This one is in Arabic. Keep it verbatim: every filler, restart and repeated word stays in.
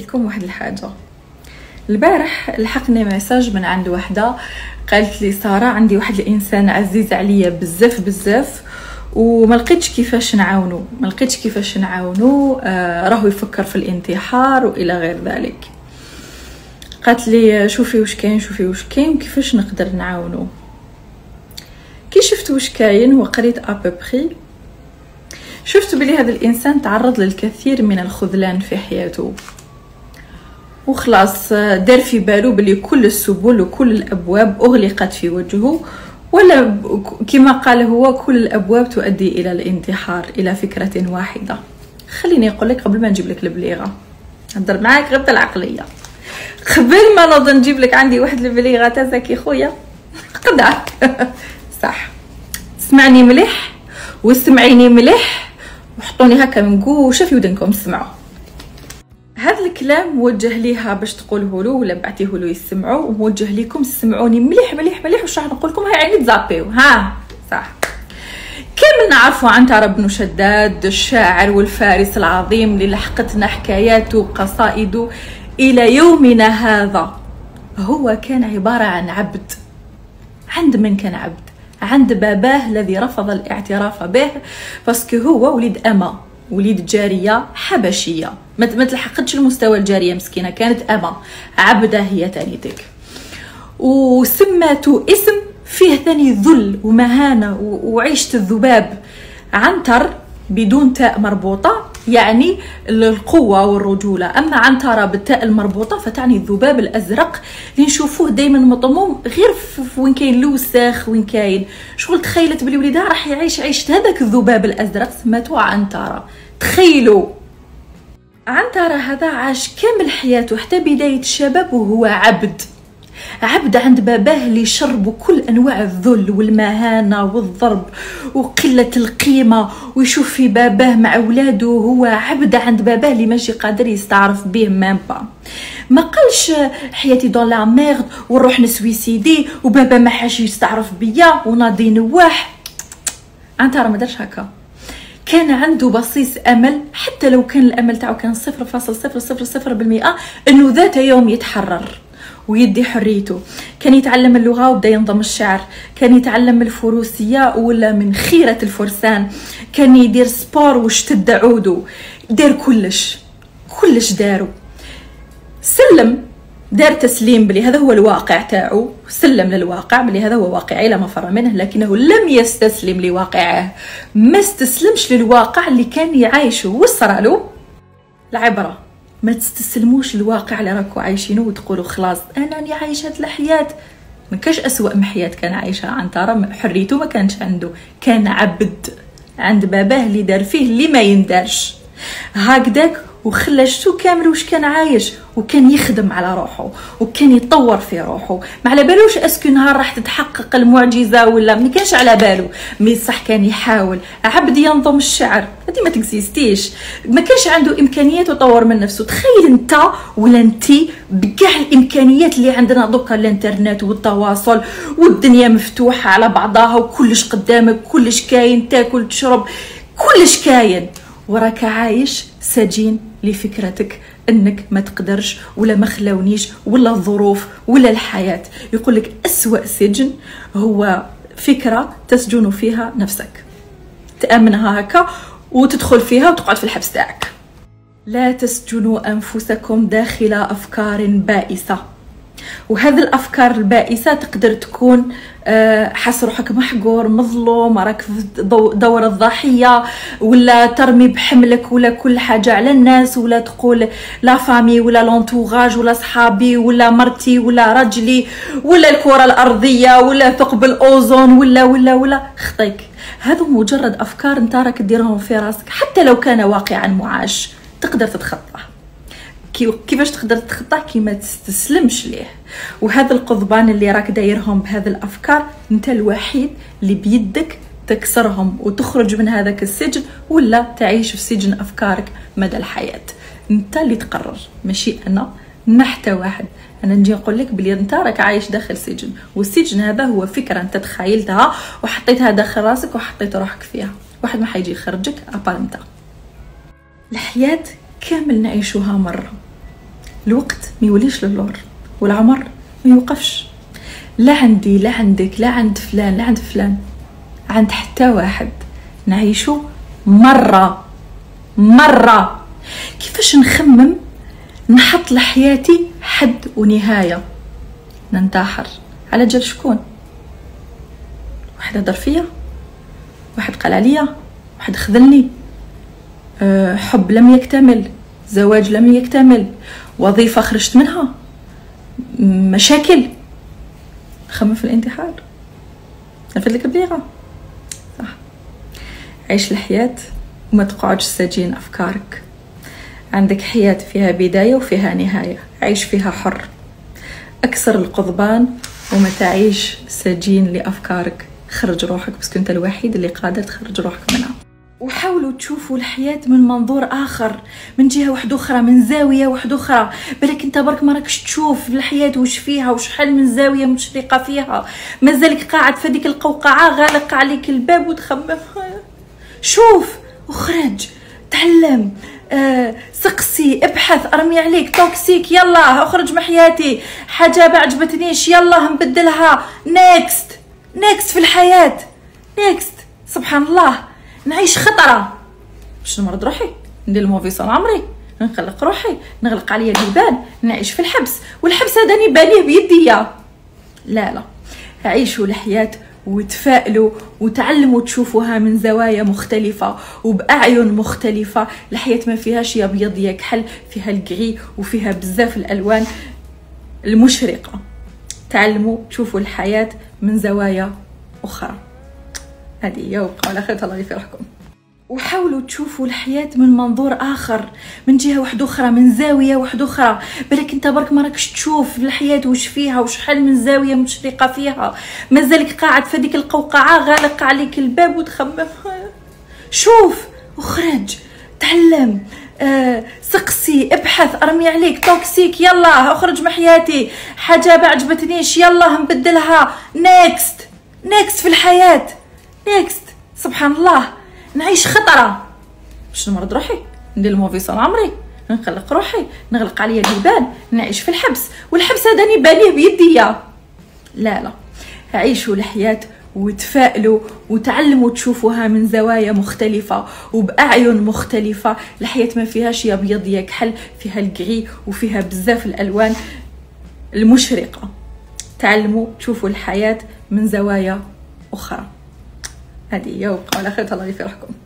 لكم واحد الحاجه. البارح لحقني ميساج من عند وحده قالت لي ساره عندي واحد الانسان عزيز عليا بزاف بزاف وما لقيتش كيفاش نعاونو ما لقيتش كيفاش نعاونو آه راهو يفكر في الانتحار والى غير ذلك. قالت لي شوفي واش كاين شوفي واش كاين كيفاش نقدر نعاونو. كي شفت واش كاين وقريت ابوبري شفت بلي هذا الانسان تعرض للكثير من الخذلان في حياته وخلاص دار في باله بلي كل السبل وكل الابواب اغلقت في وجهه، ولا كما قال هو كل الابواب تؤدي الى الانتحار، الى فكره واحده. خليني اقول لك قبل ما نجيب لك البليغه نهضر معاك غير بالعقليه، قبل ما نوض نجيب لك عندي واحد البليغه تزكي خويا قدعك صح. اسمعني مليح واسمعيني مليح وحطوني هكا من قوشه في ودنكم اسمعوا. هذا الكلام موجه ليها باش تقوله له ولا بعتيه له يسمعوا، وموجه لكم سمعوني مليح مليح مليح واش راح نقول لكم. هاي عيني تزابيو ها صح. كامل نعرفوا عنترة بن شداد الشاعر والفارس العظيم اللي لحقتنا حكاياته وقصائده الى يومنا هذا. هو كان عباره عن عبد. عند من كان عبد؟ عند باباه الذي رفض الاعتراف به باسكو هو وليد اما وليد جاريه حبشيه ما تلحقتش المستوى الجاريه مسكينه، كانت اما عبده هي تانيتك، وسماتو اسم فيه ثاني ذل ومهانه وعيشه الذباب. عنتر بدون تاء مربوطه يعني القوه والرجوله، اما عنترة بالتاء المربوطه فتعني الذباب الازرق اللي نشوفوه دائما مطموم غير وين كاين لوسخ وين كاين شغل. تخيلت بلي وليدها راح يعيش عيشه هذاك الذباب الازرق، سماتوه عنترة. تخيلوا عنترة هذا عاش كامل حياته حتى بدايه الشباب وهو عبد عبد عند باباه اللي شربوا كل انواع الذل والمهانه والضرب وقله القيمه، ويشوف في باباه مع اولاده هو عبد عند باباه اللي ماشي قادر يستعرف به ميم با. ما قالش حياتي دون لا ميرد ونروح نسويسيدي وبابا ما حاش يستعرف بيا وناضي نواح. عنترة ما دارش هكا، كان عنده بصيص امل حتى لو كان الامل تاعو كان صفر فاصل صفر صفر صفر بالمئة انه ذات يوم يتحرر ويدي حريته. كان يتعلم اللغه وبدا ينظم الشعر، كان يتعلم الفروسيه ولا من خيره الفرسان، كان يدير سبور واشتد عوده، دار كلش كلش دارو. سلم دار تسليم بلي هذا هو الواقع تاعو، سلم للواقع بلي هذا هو واقعي لا مفر منه، لكنه لم يستسلم لواقعه، ما استسلمش للواقع اللي كان يعيشه. وصرالو العبره ما تستسلموش للواقع اللي راكو عايشينه وتقولوا خلاص انا راني عايشه هاد الحياه. ما كاش اسوأ من حياه كان عايشها عنترة، حريته ما كانش عنده، كان عبد عند باباه اللي دار فيه اللي ما يندارش هكذاك، وخلشتو كامل واش كان عايش، وكان يخدم على روحه وكان يتطور في روحه. ما على بالوش اسكو نهار راح تتحقق المعجزه ولا ما كانش على باله، مي صح كان يحاول. عبد ينظم الشعر هذه ما تكزيستيش، ما كانش عنده امكانيات وطور من نفسه. تخيل انت ولا انتي بكاع الامكانيات اللي عندنا دوكا، الانترنت والتواصل والدنيا مفتوحه على بعضها وكلش قدامك، كلش كاين، تاكل تشرب كلش كاين، وراك عايش سجين لفكرتك انك ما تقدرش ولا ما خلاونيش ولا الظروف ولا الحياه. يقول لك اسوأ سجن هو فكره تسجن فيها نفسك، تامنها هكا وتدخل فيها وتقعد في الحبس تاعك. لا تسجنوا انفسكم داخل افكار بائسه، وهذه الافكار البائسه تقدر تكون حاس روحك محقور مظلوم، راك في دور الضحيه، ولا ترمي بحملك ولا كل حاجه على الناس، ولا تقول لا فامي ولا لونتوراج ولا صحابي ولا مرتي ولا رجلي ولا الكره الارضيه ولا ثقب الاوزون ولا ولا ولا خطيك. هذو مجرد افكار انت راك ديرهم في راسك، حتى لو كان واقعا معاش تقدر تتخطاه. كيفاش تقدر تخطاه؟ كي ما تستسلمش ليه. وهذا القضبان اللي راك دايرهم بهذه الافكار انت الوحيد اللي بيدك تكسرهم وتخرج من هذاك السجن، ولا تعيش في سجن افكارك مدى الحياه. انت اللي تقرر، ماشي انا ما حتى واحد. انا نجي نقول لك بلي انت راك عايش داخل سجن، والسجن هذا هو فكره انت تخيلتها وحطيتها داخل راسك وحطيت روحك فيها، واحد ما حيجي يخرجك ابار انت. الحياه كامل نعيشوها مره، الوقت ما يوليش للور والعمر ما يوقفش، لا عندي لا عندك لا عند فلان لا عند فلان، عند حتى واحد. نعيشو مرة مرة. كيفاش نخمم نحط لحياتي حد ونهاية؟ ننتحر على جال شكون؟ واحد هدر فيا، واحد قال عليا، واحد خذلني، أه حب لم يكتمل، زواج لم يكتمل، وظيفة خرجت منها، مشاكل. نخمم في الانتحار. نفد لك البليغة صح. عيش الحياة وما تقعدش سجين أفكارك. عندك حياة فيها بداية وفيها نهاية، عيش فيها حر. أكسر القضبان وما تعيش سجين لأفكارك. خرج روحك، بس كنت الوحيد اللي قادر تخرج روحك منها. وحاولوا تشوفوا الحياة من منظور آخر، من جهة واحدة أخرى، من زاوية واحدة أخرى. بالك أنت برك ما راكش تشوف الحياة وش فيها، وش حل من زاوية مشرقة فيها. مازالك قاعد في هذيك القوقعة، غالق عليك الباب وتخمم. شوف وخرج، تعلم، آه، سقسي، ابحث، ارمي عليك توكسيك، يلا اخرج من حياتي، حاجه ما عجبتنيش يلا نبدلها، نيكست نيكست في الحياه، نيكست. سبحان الله، نعيش خطره باش نمرض روحي، ندير الموفيسون عمري، نخلق روحي، نغلق عليا البيبان، نعيش في الحبس، والحبس هذا نبانيه بيديا. لا لا، عيشوا الحياه وتفائلوا وتعلموا تشوفوها من زوايا مختلفة وبأعين مختلفة. الحياة ما فيهاش يا ابيض يا كحل، فيها الكري وفيها بزاف الألوان المشرقة. تعلموا تشوفوا الحياة من زوايا أخرى. هذه هي، وبقوا على خير، الله يفرحكم. وحاولوا تشوفوا الحياة من منظور آخر، من جهة واحدة أخرى، من زاوية واحدة أخرى. بالك أنت برك ما راكش تشوف الحياة وش فيها، وش حل من زاوية مشرقة فيها. مازالك قاعد في هذيك القوقعة، غالق عليك الباب وتخمم. شوف وخرج، تعلم، آه، سقسي، ابحث، ارمي عليك توكسيك، يلا اخرج من حياتي، حاجة ما عجبتنيش يلا نبدلها، نيكست نيكست في الحياة، نيكست. سبحان الله، نعيش خطره باش نمرض روحي، ندير الموفيسون عمري، نخلق روحي، نغلق عليا البيبان، نعيش في الحبس، والحبس هذا نبانيه بيديا. لا لا، عيشوا الحياة وتفائلوا وتعلموا تشوفوها من زوايا مختلفة وبأعين مختلفة. الحياة ما فيهاش يا ابيض يا كحل، فيها الكري وفيها بزاف الألوان المشرقة. تعلموا تشوفوا الحياة من زوايا أخرى. هذه هي، وبقوا على خير، الله يفرحكم.